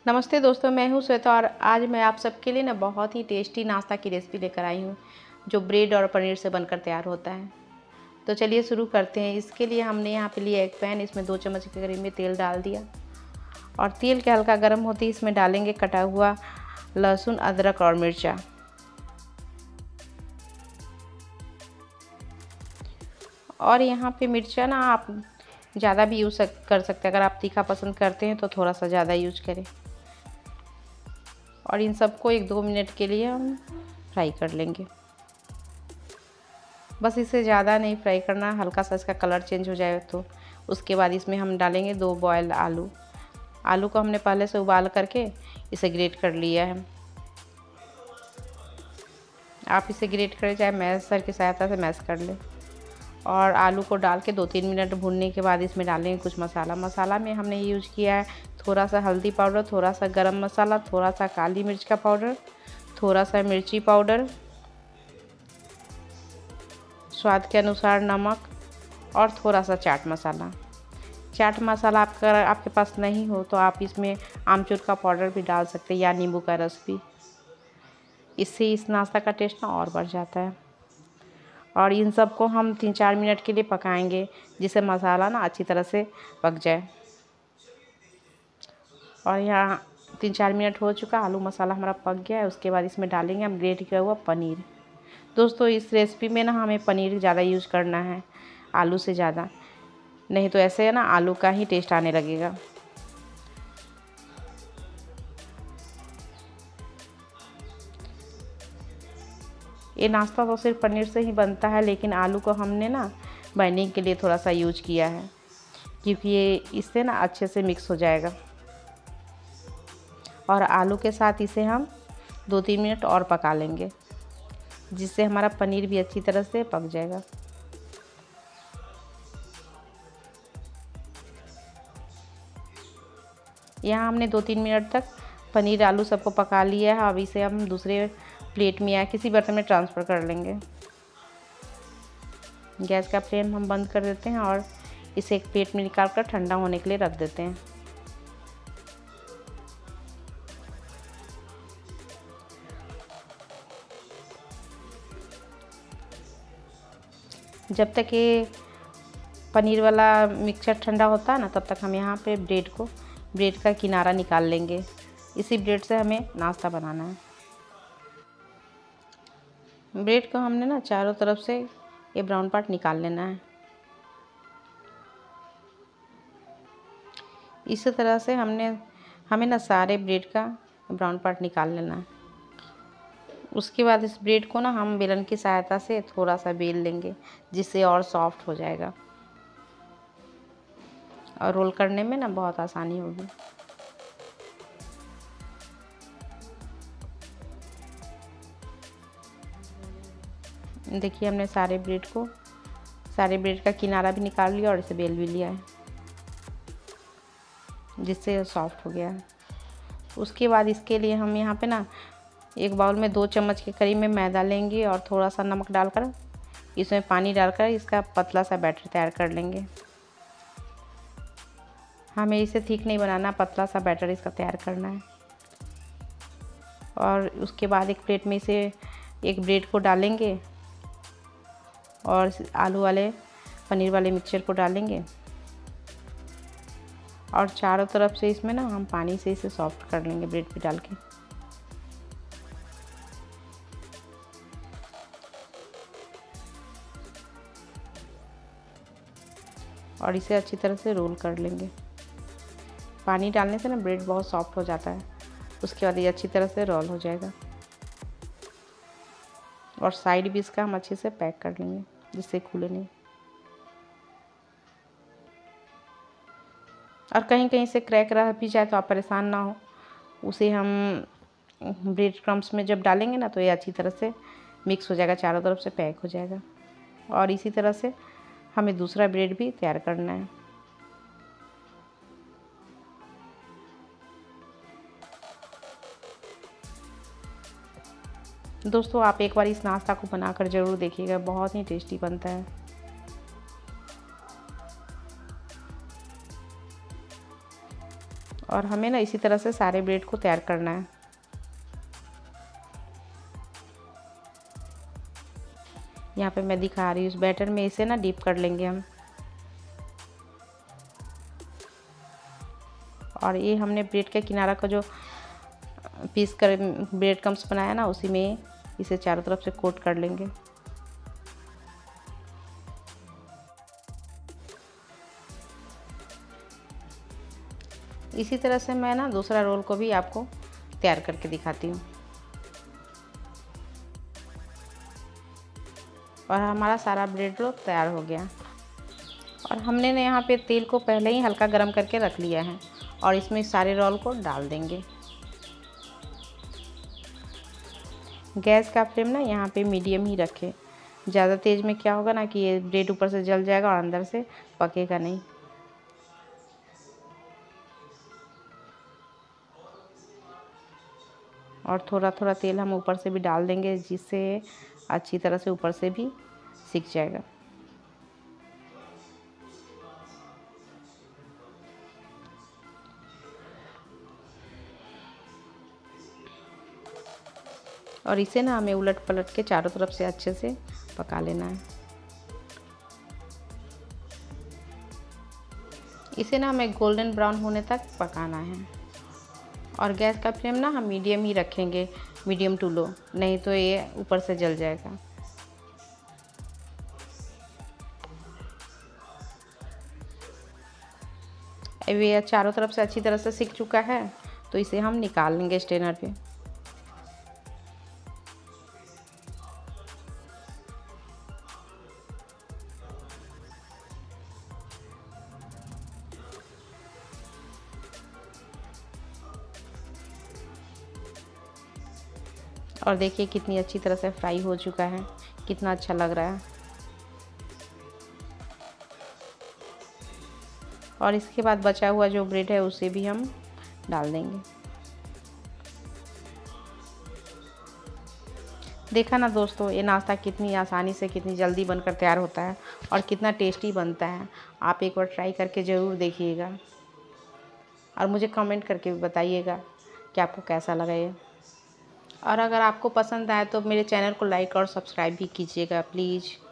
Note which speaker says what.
Speaker 1: नमस्ते दोस्तों, मैं हूँ श्वेता और आज मैं आप सबके लिए ना बहुत ही टेस्टी नाश्ता की रेसिपी लेकर आई हूँ जो ब्रेड और पनीर से बनकर तैयार होता है। तो चलिए शुरू करते हैं। इसके लिए हमने यहाँ पे लिया एक पैन, इसमें 2 चम्मच के करीब में तेल डाल दिया और तेल के हल्का गर्म होते ही इसमें डालेंगे कटा हुआ लहसुन, अदरक और मिर्चा। और यहाँ पे मिर्चा ना आप ज़्यादा भी यूज़ कर सकते हैं। अगर आप तीखा पसंद करते हैं तो थोड़ा सा ज़्यादा यूज करें। और इन सबको 1-2 मिनट के लिए हम फ्राई कर लेंगे। बस इसे ज़्यादा नहीं फ्राई करना, हल्का सा इसका कलर चेंज हो जाए तो उसके बाद इसमें हम डालेंगे 2 बॉयल आलू। आलू को हमने पहले से उबाल करके इसे ग्रेट कर लिया है। आप इसे ग्रेट करें चाहे मैशर की सहायता से मैश कर लें। और आलू को डाल के 2-3 मिनट भूनने के बाद इसमें डालेंगे कुछ मसाला में हमने यूज किया है थोड़ा सा हल्दी पाउडर, थोड़ा सा गरम मसाला, थोड़ा सा काली मिर्च का पाउडर, थोड़ा सा मिर्ची पाउडर, स्वाद के अनुसार नमक और थोड़ा सा चाट मसाला। चाट मसाला आपके पास नहीं हो तो आप इसमें आमचूर का पाउडर भी डाल सकते हैं या नींबू का रस भी। इससे इस नाश्ता का टेस्ट ना और बढ़ जाता है। और इन सब को हम 3-4 मिनट के लिए पकाएंगे जिससे मसाला ना अच्छी तरह से पक जाए। और यहाँ 3-4 मिनट हो चुका, आलू मसाला हमारा पक गया है। उसके बाद इसमें डालेंगे हम ग्रेट किया हुआ पनीर। दोस्तों इस रेसिपी में ना हमें पनीर ज़्यादा यूज करना है आलू से ज़्यादा, नहीं तो ऐसे है ना आलू का ही टेस्ट आने लगेगा। ये नाश्ता तो सिर्फ पनीर से ही बनता है, लेकिन आलू को हमने ना बाइंडिंग के लिए थोड़ा सा यूज किया है क्योंकि ये इससे ना अच्छे से मिक्स हो जाएगा। और आलू के साथ इसे हम 2-3 मिनट और पका लेंगे जिससे हमारा पनीर भी अच्छी तरह से पक जाएगा। यहाँ हमने 2-3 मिनट तक पनीर आलू सबको पका लिया है। अब इसे हम दूसरे प्लेट में या किसी बर्तन में ट्रांसफ़र कर लेंगे। गैस का फ्लेम हम बंद कर देते हैं और इसे एक प्लेट में निकाल कर ठंडा होने के लिए रख देते हैं। जब तक ये पनीर वाला मिक्सचर ठंडा होता है ना, तब तक हम यहाँ पे ब्रेड का किनारा निकाल लेंगे। इसी ब्रेड से हमें नाश्ता बनाना है। ब्रेड को हमने ना चारों तरफ से ये ब्राउन पार्ट निकाल लेना है। इसी तरह से हमें ना सारे ब्रेड का ब्राउन पार्ट निकाल लेना है। उसके बाद इस ब्रेड को ना हम बेलन की सहायता से थोड़ा सा बेल लेंगे जिससे और सॉफ्ट हो जाएगा और रोल करने में ना बहुत आसानी होगी। देखिए हमने सारे ब्रेड का किनारा भी निकाल लिया और इसे बेल भी लिया है जिससे सॉफ्ट हो गया है। उसके बाद इसके लिए हम यहाँ पे ना एक बाउल में 2 चम्मच के करीब में मैदा लेंगे और थोड़ा सा नमक डालकर इसमें पानी डालकर इसका पतला सा बैटर तैयार कर लेंगे। हमें इसे थिक नहीं बनाना, पतला सा बैटर इसका तैयार करना है। और उसके बाद एक प्लेट में इसे एक ब्रेड को डालेंगे और आलू वाले पनीर वाले मिक्सचर को डालेंगे और चारों तरफ से इसमें ना हम पानी से इसे सॉफ्ट कर लेंगे ब्रेड पे डाल के। और इसे अच्छी तरह से रोल कर लेंगे। पानी डालने से ना ब्रेड बहुत सॉफ्ट हो जाता है। उसके बाद ये अच्छी तरह से रोल हो जाएगा और साइड भी इसका हम अच्छे से पैक कर लेंगे जिससे खुले नहीं। और कहीं कहीं से क्रैक रह भी जाए तो आप परेशान ना हो, उसे हम ब्रेड क्रम्स में जब डालेंगे ना तो ये अच्छी तरह से मिक्स हो जाएगा, चारों तरफ से पैक हो जाएगा। और इसी तरह से हमें दूसरा ब्रेड भी तैयार करना है। दोस्तों आप एक बार इस नाश्ता को बनाकर ज़रूर देखिएगा, बहुत ही टेस्टी बनता है। और हमें ना इसी तरह से सारे ब्रेड को तैयार करना है। यहाँ पे मैं दिखा रही हूँ इस बैटर में इसे ना डीप कर लेंगे हम। और ये हमने ब्रेड के किनारा का जो पीस कर ब्रेड क्रम्स बनाया ना, उसी में इसे चारों तरफ से कोट कर लेंगे। इसी तरह से मैं ना दूसरा रोल को भी आपको तैयार करके दिखाती हूँ। और हमारा सारा ब्रेड रोल तैयार हो गया। और हमने ना यहाँ पे तेल को पहले ही हल्का गरम करके रख लिया है और इसमें सारे रोल को डाल देंगे। गैस का फ्लेम ना यहाँ पे मीडियम ही रखें। ज़्यादा तेज़ में क्या होगा ना कि ये ब्रेड ऊपर से जल जाएगा और अंदर से पकेगा नहीं। और थोड़ा थोड़ा तेल हम ऊपर से भी डाल देंगे, जिससे अच्छी तरह से ऊपर से भी सिक जाएगा। और इसे ना हमें उलट पलट के चारों तरफ से अच्छे से पका लेना है। इसे ना हमें गोल्डन ब्राउन होने तक पकाना है। और गैस का फ्लेम ना हम मीडियम ही रखेंगे, मीडियम टू लो, नहीं तो ये ऊपर से जल जाएगा। अब ये चारों तरफ से अच्छी तरह से सिक चुका है, तो इसे हम निकाल लेंगे स्ट्रेनर पे। और देखिए कितनी अच्छी तरह से फ्राई हो चुका है, कितना अच्छा लग रहा है। और इसके बाद बचा हुआ जो ब्रेड है उसे भी हम डाल देंगे। देखा ना दोस्तों, ये नाश्ता कितनी आसानी से कितनी जल्दी बनकर तैयार होता है और कितना टेस्टी बनता है। आप एक बार ट्राई करके ज़रूर देखिएगा और मुझे कमेंट करके भी बताइएगा कि आपको कैसा लगा ये। और अगर आपको पसंद आए तो मेरे चैनल को लाइक और सब्सक्राइब भी कीजिएगा प्लीज़।